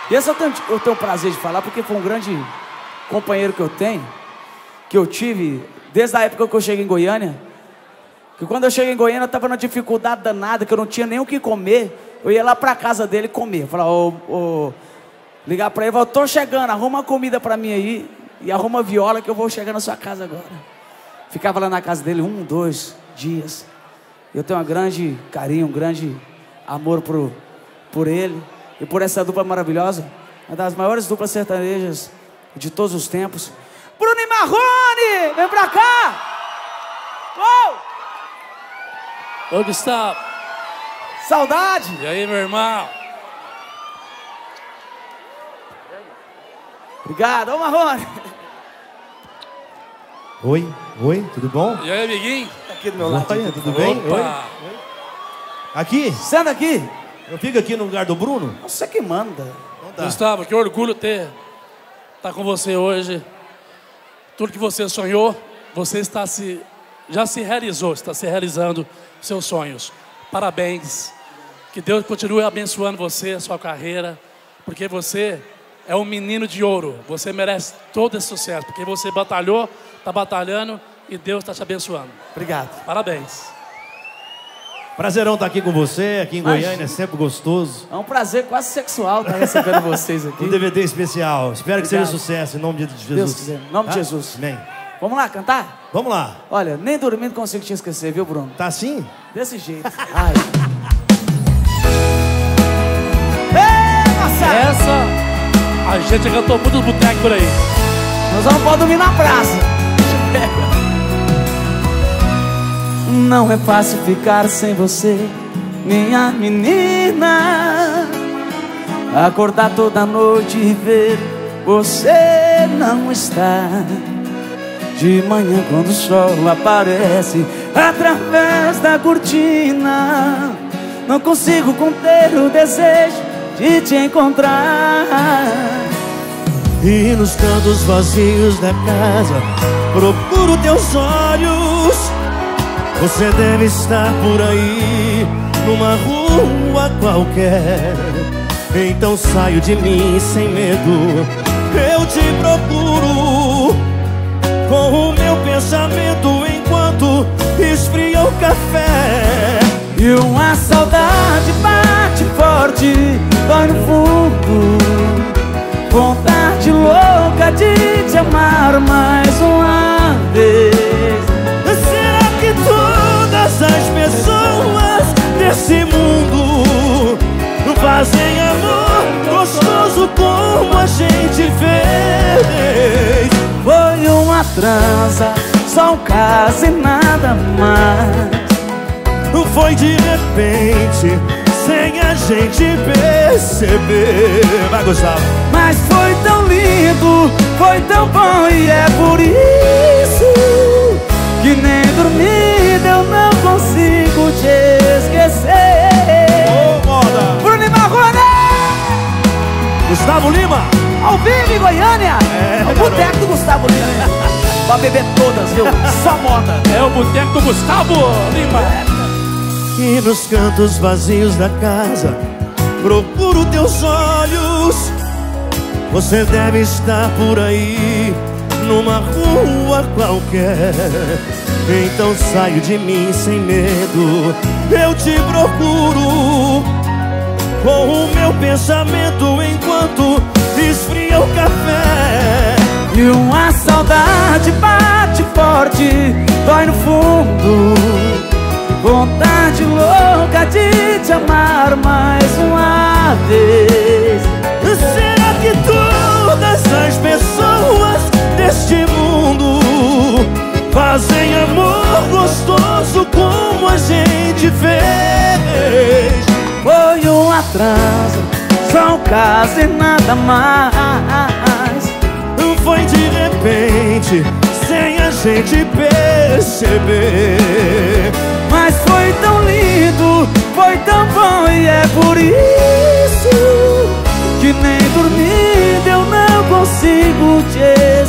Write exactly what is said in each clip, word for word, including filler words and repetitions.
E esse eu tenho, eu tenho o prazer de falar porque foi um grande companheiro que eu tenho, que eu tive desde a época que eu cheguei em Goiânia. Que quando eu cheguei em Goiânia eu tava numa dificuldade danada, que eu não tinha nem o que comer. Eu ia lá pra casa dele comer. Falar, ô, ô, ligar pra ele, eu tô chegando, arruma uma comida pra mim aí e arruma viola que eu vou chegar na sua casa agora. Ficava lá na casa dele um, dois dias. Eu tenho um grande carinho, um grande amor por, por ele e por essa dupla maravilhosa. Uma das maiores duplas sertanejas de todos os tempos. Bruno e Marrone, vem pra cá! Uou! Ô, Gustavo. Saudade! E aí, meu irmão? Obrigado, ô Marrone! Oi, oi, tudo bom? E aí, amiguinho? Tá aqui do meu lado. Oi, tudo bem? Opa. Oi. Aqui? Senta aqui. Eu fico aqui no lugar do Bruno? Você que manda. Não dá. Gustavo, que orgulho ter estar com você hoje. Tudo que você sonhou, você está se, já se realizou, está se realizando seus sonhos. Parabéns. Que Deus continue abençoando você, a sua carreira, porque você é um menino de ouro. Você merece todo esse sucesso, porque você batalhou, está batalhando e Deus está te abençoando. Obrigado. Parabéns. Prazerão estar aqui com você, aqui em Imagina. Goiânia, é sempre gostoso. É um prazer quase sexual estar recebendo vocês aqui. Um D V D especial. Espero que Obrigado. seja sucesso, em nome de Jesus. Deus quiser, em nome de Tá? Jesus. Amém. Vamos lá, cantar? Vamos lá. Olha, nem dormindo consigo te esquecer, viu, Bruno? Tá assim? Desse jeito. Ai. Ei, moçada! Essa, a gente cantou muitos botecos por aí. Nós não podemos dormir na praça. Não é fácil ficar sem você, minha menina. Acordar toda noite e ver você não está. De manhã quando o sol aparece através da cortina, não consigo conter o desejo de te encontrar. E nos cantos vazios da casa procuro teus olhos. Você deve estar por aí, numa rua qualquer. Então saio de mim sem medo, eu te procuro, com o meu pensamento enquanto esfria o café. E uma saudade bate forte, dói no fundo. Vontade louca de te amar mais uma vez. Será que todas as pessoas desse mundo fazem amor gostoso como a gente fez? Foi uma trança, só um caso e nada mais. Foi de repente, sem a gente perceber. Vai, Gustavo. Mas foi tão lindo, foi tão bom, e é por isso que nem dormida eu não consigo te esquecer. Ô, moda! Bruno e Marrone! Gustavo Lima! Ao vivo em Goiânia! É, o boteco do Gustavo Lima. Pra beber todas, viu? Só moda. É o boteco do Gustavo Lima. E nos cantos vazios da casa procuro teus olhos. Você deve estar por aí, numa rua qualquer. Então saio de mim sem medo, eu te procuro, com o meu pensamento enquanto esfria o café. E uma saudade bate forte, dói no fundo. Vontade louca de te amar mais uma vez. Será que todas as pessoas deste mundo fazem amor gostoso como a gente fez? Foi uma trança, só um caso e nada mais. Foi de repente, sem a gente perceber. Mas foi tão lindo, foi tão bom, e é por isso que nem dormindo eu não consigo te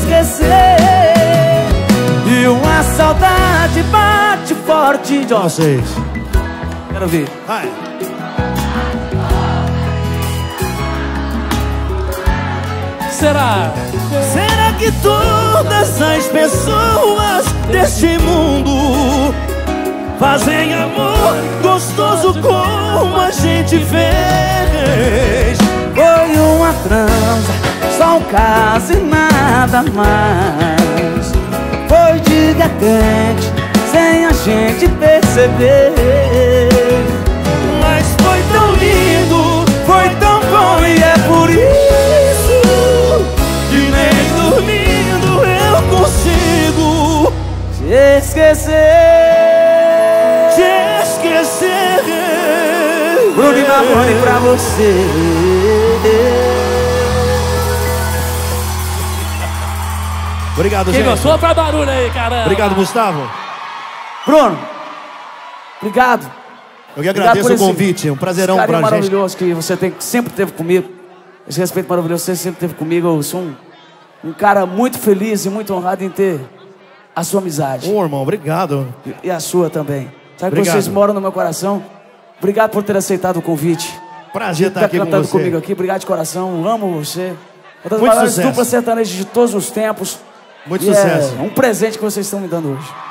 esquecer. E uma saudade bate forte de vocês. Quero ver. Vai. será? Será que todas as pessoas deste mundo fazem amor gostoso como a gente fez? Foi uma transa, só um caso e nada mais. Foi de repente, sem a gente perceber. Mas foi tão lindo, Foi tão bom e é por isso que nem dormindo eu consigo te esquecer. te esquecer. Bruno e Marrone pra você. Obrigado, Quem gente. gostou faz barulho aí, caramba. Obrigado, Gustavo. Bruno, obrigado. Eu que Obrigado agradeço por o esse- convite. Um prazerão esse carinho pra gente. maravilhoso que você tem, sempre teve comigo. Esse respeito maravilhoso que você sempre teve comigo. Eu sou um, um cara muito feliz e muito honrado em ter a sua amizade. Ô, irmão, obrigado. E- E a sua também. Sabe que Obrigado. vocês moram no meu coração. Obrigado por ter aceitado o convite. Prazer estar Tá aqui com cantando você. comigo aqui. Obrigado de coração. Amo você. Uma das Muito maiores sucesso. duplas sertanejas de todos os tempos. Muito E sucesso. É um presente que vocês estão me dando hoje.